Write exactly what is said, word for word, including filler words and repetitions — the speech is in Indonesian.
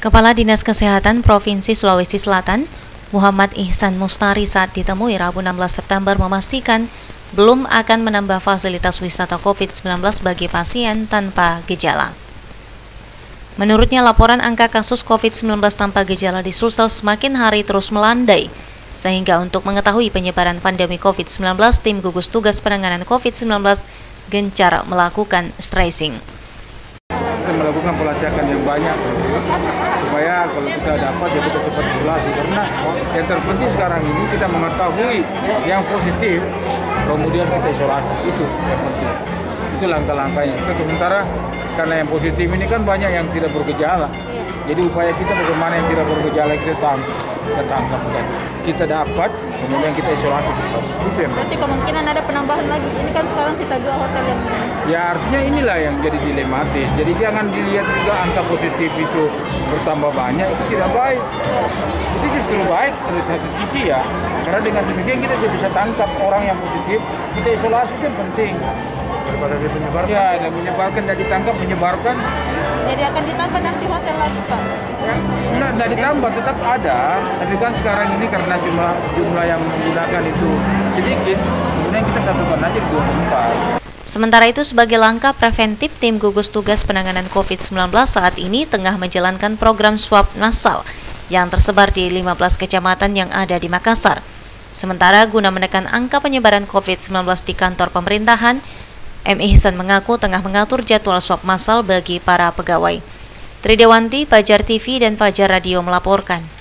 Kepala Dinas Kesehatan Provinsi Sulawesi Selatan, Muhammad Ihsan Mustari saat ditemui Rabu enam belas September memastikan belum akan menambah fasilitas wisata covid sembilan belas bagi pasien tanpa gejala. Menurutnya, laporan angka kasus covid sembilan belas tanpa gejala di Sulsel semakin hari terus melandai, sehingga untuk mengetahui penyebaran pandemi covid sembilan belas, tim gugus tugas penanganan covid sembilan belas gencar melakukan tracing. Kita melakukan pelacakan yang banyak supaya kalau kita dapat ya kita cepat isolasi, karena yang terpenting sekarang ini kita mengetahui yang positif kemudian kita isolasi, itu yang penting, itu langkah-langkahnya. Kita sementara karena yang positif ini kan banyak yang tidak bergejala, jadi upaya kita bagaimana yang tidak bergejala kita tangkap, kita tangkap dan kita dapat kemudian kita isolasi, itu yang berarti kemungkinan ada penambahan lagi. Ini kan sekarang sisa dua hotel yang ya, artinya inilah yang jadi dilematis. Jadi jangan dilihat juga angka positif itu bertambah banyak, itu tidak baik. Ya. Itu justru baik dari satu sisi ya, karena dengan demikian kita bisa tangkap orang yang positif, kita isolasi, itu yang penting. Daripada dia menyebarkan. Ya, dan menyebarkan dan ditangkap menyebarkan. Jadi akan ditambah nanti hotel lagi, Pak? Ya, nah, tidak ditambah, tetap ada. Tapi kan sekarang ini karena jumlah jumlah yang menggunakan itu sedikit, kemudian kita satukan aja di dua tempat. Sementara itu, sebagai langkah preventif, tim gugus tugas penanganan covid sembilan belas saat ini tengah menjalankan program swab massal yang tersebar di lima belas kecamatan yang ada di Makassar. Sementara guna menekan angka penyebaran covid sembilan belas di kantor pemerintahan, M. Ihsan mengaku tengah mengatur jadwal swab massal bagi para pegawai. Tridewanti, Fajar T V dan Fajar Radio melaporkan.